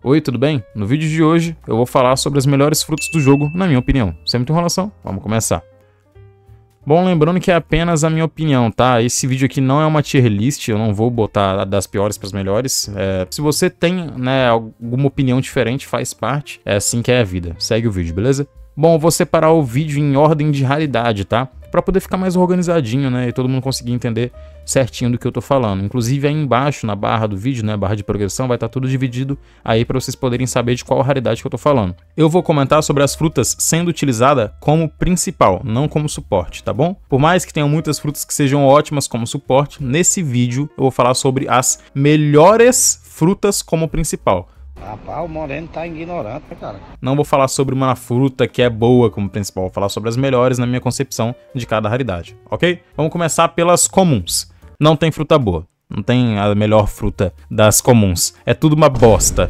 Oi, tudo bem? No vídeo de hoje eu vou falar sobre as melhores frutas do jogo, na minha opinião. Sem muita enrolação, vamos começar. Bom, lembrando que é apenas a minha opinião, tá? Esse vídeo aqui não é uma tier list, eu não vou botar das piores para as melhores. Se você tem, né, alguma opinião diferente, faz parte. É assim que é a vida. Segue o vídeo, beleza? Bom, eu vou separar o vídeo em ordem de raridade, tá? Pra poder ficar mais organizadinho, né? E todo mundo conseguir entender certinho do que eu tô falando. Inclusive aí embaixo, na barra do vídeo, né? Barra de progressão, vai estar tudo dividido aí pra vocês poderem saber de qual raridade que eu tô falando. Eu vou comentar sobre as frutas sendo utilizada como principal, não como suporte, tá bom? Por mais que tenham muitas frutas que sejam ótimas como suporte, nesse vídeo eu vou falar sobre as melhores frutas como principal. Rapaz, o Moreno tá ignorante, cara. Não vou falar sobre uma fruta que é boa como principal, vou falar sobre as melhores na minha concepção de cada raridade, ok? Vamos começar pelas comuns. Não tem fruta boa, não tem a melhor fruta das comuns, é tudo uma bosta.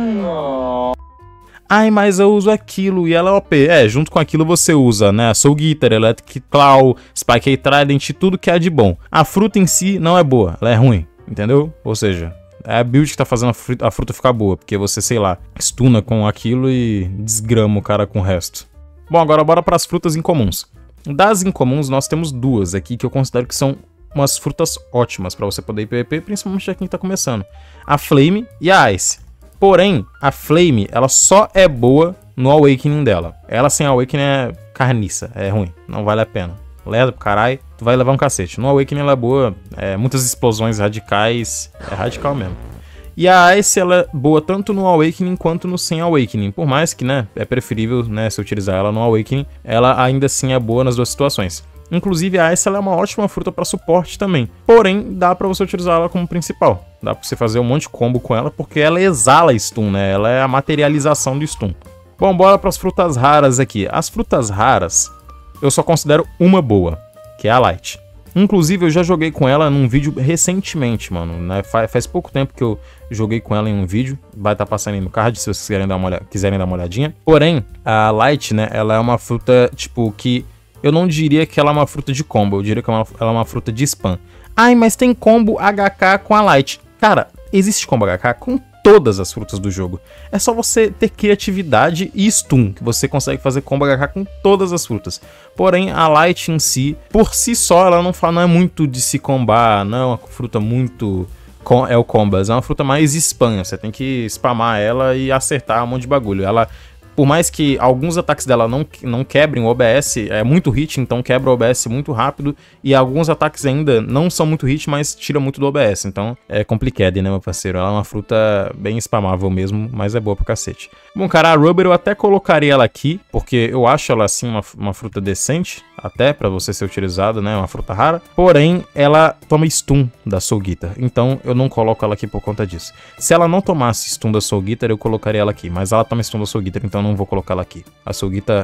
Ai, mas eu uso aquilo e ela é OP. Junto com aquilo você usa, né, Soul Guitar, Electric Claw, Spike Trident, tudo que é de bom. A fruta em si não é boa, ela é ruim, entendeu? Ou seja, é a build que tá fazendo a fruta ficar boa, porque você, sei lá, stuna com aquilo e desgrama o cara com o resto. Bom, agora bora para as frutas incomuns. Das incomuns, nós temos duas aqui que eu considero que são umas frutas ótimas para você poder ir PVP, principalmente pra quem tá começando. A Flame e a Ice. Porém, a Flame, ela só é boa no Awakening dela. Ela sem Awakening é carniça, é ruim, não vale a pena. Leva pro caralho, tu vai levar um cacete. No Awakening ela é boa, muitas explosões radicais, é radical mesmo. E a Ice, ela é boa tanto no Awakening quanto no sem Awakening. Por mais que, né, é preferível, né, se utilizar ela no Awakening, ela ainda assim é boa nas duas situações. Inclusive a Ice, ela é uma ótima fruta para suporte também. Porém, dá pra você utilizar ela como principal. Dá pra você fazer um monte de combo com ela, porque ela exala stun, né, ela é a materialização do stun. Bom, bora pras frutas raras aqui. As frutas raras eu só considero uma boa, que é a Light. Inclusive, eu já joguei com ela num vídeo recentemente, mano, né? Faz pouco tempo que eu joguei com ela em um vídeo. Vai estar passando aí no card, se vocês quiserem dar uma olhadinha. Porém, a Light, né, ela é uma fruta, tipo, que eu não diria que ela é uma fruta de combo. Eu diria que ela é uma fruta de spam. Ai, mas tem combo HK com a Light. Cara, existe combo HK com todas as frutas do jogo. É só você ter criatividade e stun, que você consegue fazer combo HK com todas as frutas. Porém, a Light em si, por si só, ela não é muito de se combar, não é uma fruta muito combas, é uma fruta mais spam. Você tem que spamar ela e acertar um monte de bagulho. Ela, por mais que alguns ataques dela não quebrem o OBS, é muito hit, então quebra o OBS muito rápido, e alguns ataques ainda não são muito hit, mas tira muito do OBS, então é complicado, né, meu parceiro? Ela é uma fruta bem spamável mesmo, mas é boa pro cacete. Bom, cara, a Rubber eu até colocaria ela aqui, porque eu acho ela, assim, uma fruta decente, até pra você ser utilizada, né, uma fruta rara, porém, ela toma stun da Soul Guitar, então eu não coloco ela aqui por conta disso. Se ela não tomasse stun da Soul Guitar, eu colocaria ela aqui, mas ela toma stun da Soul Guitar, então não vou colocar ela aqui. A Soul Guitar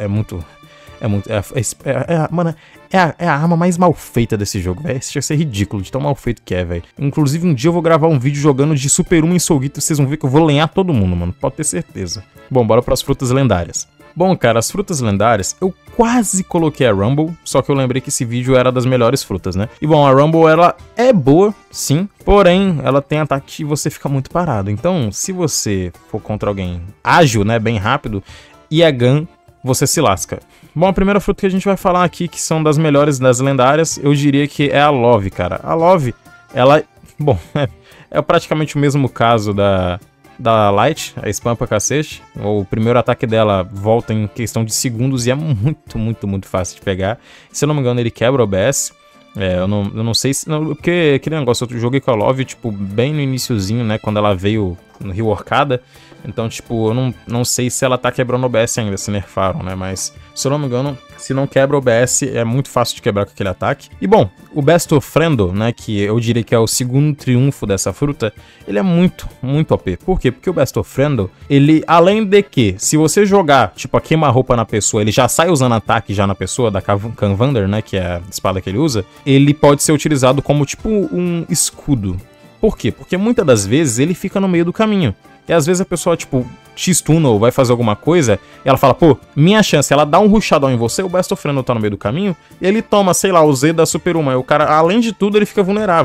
mano, é a arma mais mal feita desse jogo, velho. Isso chega a ser ridículo de tão mal feito que é, velho. Inclusive, um dia eu vou gravar um vídeo jogando de Super 1 em Soul Guitar, vocês vão ver que eu vou lenhar todo mundo, mano. Pode ter certeza. Bom, bora para as frutas lendárias. Bom, cara, as frutas lendárias, eu quase coloquei a Rumble, só que eu lembrei que esse vídeo era das melhores frutas, né? E bom, a Rumble, ela é boa, sim, porém, ela tem ataque e você fica muito parado. Então, se você for contra alguém ágil, né, bem rápido, e a Gun, você se lasca. Bom, a primeira fruta que a gente vai falar aqui, que são das melhores das lendárias, eu diria que é a Love, cara. A Love, ela, bom, é praticamente o mesmo caso da Light, a spam pra cacete. O primeiro ataque dela volta em questão de segundos e é muito, muito, muito fácil de pegar. Se eu não me engano, ele quebra o OBS. Eu não sei se... Não, porque aquele negócio, eu joguei com a Love, tipo, bem no iniciozinho, né, quando ela veio no reworkada. Então, tipo, eu não sei se ela tá quebrando o OBS ainda, se nerfaram, né, mas se eu não me engano, se não quebra o OBS, é muito fácil de quebrar com aquele ataque. E bom, o Best of Friend, né, que eu diria que é o segundo triunfo dessa fruta, ele é muito, muito OP. Por quê? Porque o Best of Friend, ele, além de que, se você jogar, tipo, a queima-roupa na pessoa, ele já sai usando ataque já na pessoa, da Kanvander, né, que é a espada que ele usa, ele pode ser utilizado como, tipo, um escudo. Por quê? Porque muitas das vezes ele fica no meio do caminho. E às vezes a pessoa, tipo, te stuna ou vai fazer alguma coisa, e ela fala, pô, minha chance, ela dá um rushadão em você, o Best of Friend tá no meio do caminho, e ele toma, sei lá, o Z da Super 1, e o cara, além de tudo, ele fica vulnerável.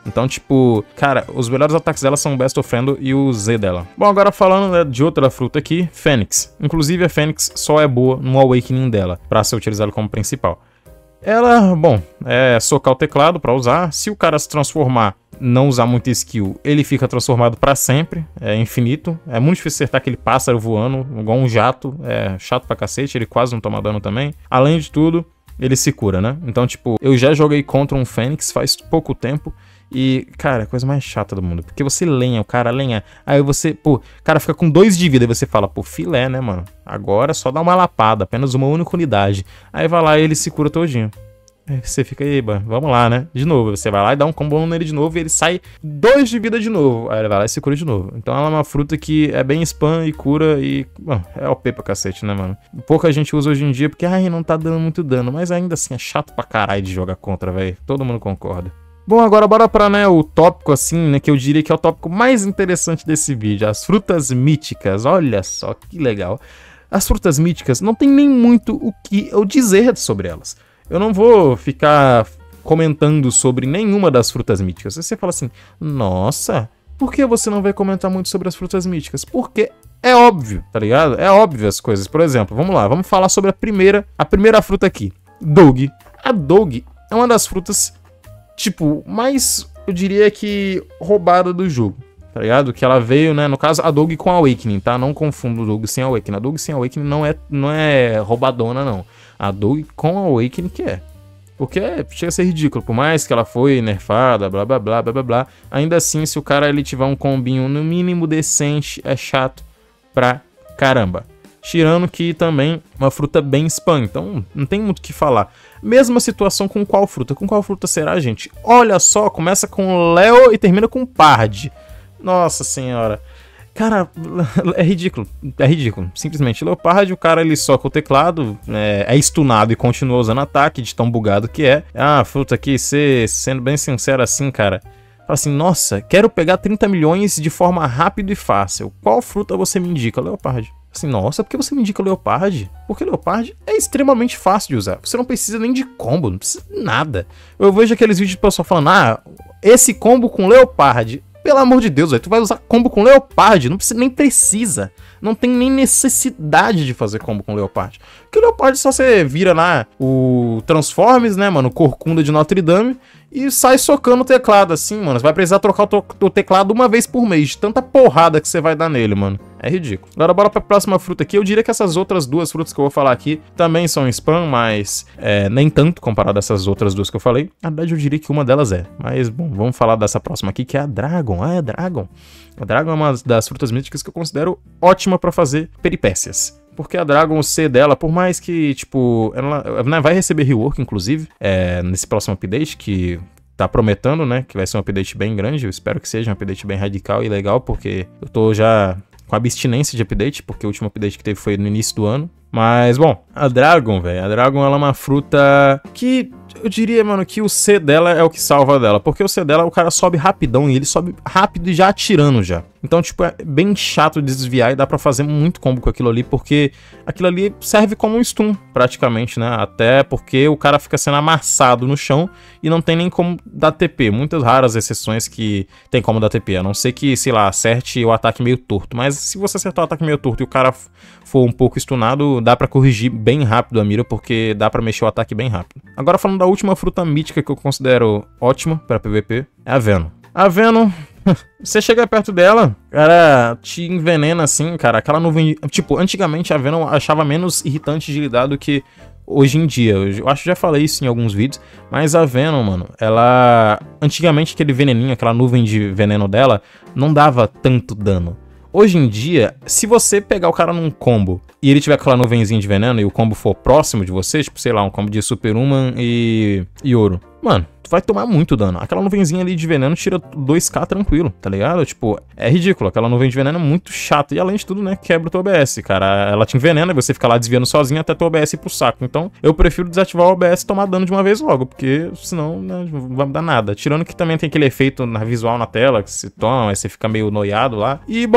Então, tipo, cara, os melhores ataques dela são o Best of Friend e o Z dela. Bom, agora falando, né, de outra fruta aqui, Fênix. Inclusive, a Fênix só é boa no Awakening dela, pra ser utilizada como principal. Ela, bom, é socar o teclado pra usar. Se o cara se transformar, não usar muita skill, ele fica transformado pra sempre, é infinito. É muito difícil acertar aquele pássaro voando, igual um jato, é chato pra cacete, ele quase não toma dano também. Além de tudo, ele se cura, né? Então, tipo, eu já joguei contra um Fênix faz pouco tempo. E, cara, é a coisa mais chata do mundo. Porque você lenha, o cara lenha. Aí você, pô, o cara fica com 2 de vida. E você fala, pô, filé, né, mano? Agora só dá uma lapada, apenas uma única unidade. Aí vai lá e ele se cura todinho. Aí você fica aí, vamos lá, né? De novo, você vai lá e dá um combo nele de novo. E ele sai 2 de vida de novo. Aí ele vai lá e se cura de novo. Então ela é uma fruta que é bem spam e cura. E, bom, é OP pra cacete, né, mano? Pouca gente usa hoje em dia porque, ai, não tá dando muito dano. Mas ainda assim é chato pra caralho de jogar contra, velho. Todo mundo concorda. Bom, agora bora pra, né, o tópico, assim, né, que eu diria que é o tópico mais interessante desse vídeo. As frutas míticas. Olha só que legal. As frutas míticas não tem nem muito o que eu dizer sobre elas. Eu não vou ficar comentando sobre nenhuma das frutas míticas. Você fala assim, nossa, por que você não vai comentar muito sobre as frutas míticas? Porque é óbvio, tá ligado? É óbvio as coisas. Por exemplo, vamos lá, vamos falar sobre a primeira fruta aqui. Doug. A Doug é uma das frutas, tipo, mais, eu diria que roubada do jogo, tá ligado? Que ela veio, né, no caso, a Doug com a Awakening, tá? Não confundo o Doug sem a Awakening. A Doug sem a Awakening não é roubadona, não. A Doug com a Awakening que é. Porque chega a ser ridículo, por mais que ela foi nerfada, blá blá blá blá blá blá. Ainda assim, se o cara ele tiver um combinho no mínimo decente, é chato pra caramba. Tirando que também uma fruta bem spam, então não tem muito o que falar. Mesma situação com qual fruta? Com qual fruta será, gente? Olha só, começa com Leo e termina com Pard. Nossa senhora. Cara, é ridículo, simplesmente. Leopard, o cara ele soca o teclado, é stunado e continua usando ataque de tão bugado que é. Ah, fruta aqui, sendo bem sincero assim, cara, fala assim, nossa, quero pegar 30 milhões de forma rápida e fácil. Qual fruta você me indica? Leopard. Assim, nossa, por que você me indica Leopard? Porque Leopard é extremamente fácil de usar. Você não precisa nem de combo, não precisa de nada. Eu vejo aqueles vídeos de pessoal falando, ah, esse combo com Leopard. Pelo amor de Deus, véio, tu vai usar combo com Leopard, não precisa, nem precisa. Não tem nem necessidade de fazer combo com Leopard. Porque o Leopard só você vira lá o Transformers, né, mano, Corcunda de Notre Dame, e sai socando o teclado assim, mano. Você vai precisar trocar o teclado uma vez por mês, de tanta porrada que você vai dar nele, mano. É ridículo. Agora bora pra próxima fruta aqui. Eu diria que essas outras 2 frutas que eu vou falar aqui também são spam, mas nem tanto comparado a essas outras 2 que eu falei. Na verdade eu diria que uma delas é. Mas bom, vamos falar dessa próxima aqui, que é a Dragon. Ah, é a Dragon. A Dragon é uma das frutas míticas que eu considero ótima pra fazer peripécias. Porque a Dragon, o C dela, por mais que, tipo, ela vai receber rework, inclusive, nesse próximo update, que tá prometendo, né, que vai ser um update bem grande. Eu espero que seja um update bem radical e legal, porque eu tô já com abstinência de update, porque o último update que teve foi no início do ano. Mas, bom, a Dragon, velho, a Dragon, ela é uma fruta que eu diria, mano, que o C dela é o que salva dela. Porque o C dela, o cara sobe rapidão e ele sobe rápido e já atirando já. Então, tipo, é bem chato de desviar e dá pra fazer muito combo com aquilo ali, porque aquilo ali serve como um stun, praticamente, né? Até porque o cara fica sendo amassado no chão e não tem nem como dar TP. Muitas raras exceções que tem como dar TP, a não ser que, sei lá, acerte o ataque meio torto. Mas se você acertar o ataque meio torto e o cara for um pouco stunado, dá pra corrigir bem rápido a mira, porque dá pra mexer o ataque bem rápido. Agora falando da última fruta mítica que eu considero ótima pra PVP, é a Venom. A Venom, você chega perto dela, cara, te envenena assim, cara, aquela nuvem... Tipo, antigamente a Venom achava menos irritante de lidar do que hoje em dia. Eu acho que já falei isso em alguns vídeos, mas a Venom, mano, ela... Antigamente aquele veneninho, aquela nuvem de veneno dela, não dava tanto dano. Hoje em dia, se você pegar o cara num combo e ele tiver aquela nuvenzinha de veneno e o combo for próximo de você, tipo, sei lá, um combo de Superhuman e Ouro, mano, tu vai tomar muito dano. Aquela nuvenzinha ali de veneno tira 2k tranquilo, tá ligado? Tipo, é ridículo. Aquela nuvem de veneno é muito chata. E além de tudo, né, quebra o teu OBS, cara. Ela te envenena e você fica lá desviando sozinho até teu OBS ir pro saco. Então, eu prefiro desativar o OBS e tomar dano de uma vez logo, porque senão, né, não vai me dar nada. Tirando que também tem aquele efeito na visual na tela, que se toma, aí você fica meio noiado lá. E, bom,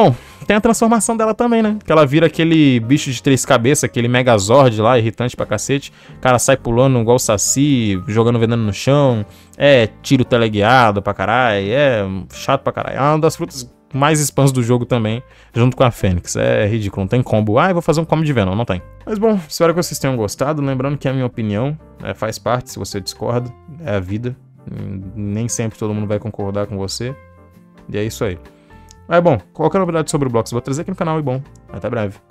tem a transformação dela também, né? Que ela vira aquele bicho de 3 cabeças, aquele Megazord lá, irritante pra cacete. O cara sai pulando igual o Saci, jogando veneno no chão. É tiro teleguiado pra caralho. É chato pra caralho. É uma das frutas mais spams do jogo também, junto com a Fênix. É ridículo, não tem combo. Ah, eu vou fazer um combo de Venom, não tem. Mas bom, espero que vocês tenham gostado. Lembrando que é a minha opinião, faz parte, se você discorda, é a vida. Nem sempre todo mundo vai concordar com você. E é isso aí. Mas bom, qualquer novidade sobre o Blox eu vou trazer aqui no canal e bom, até breve.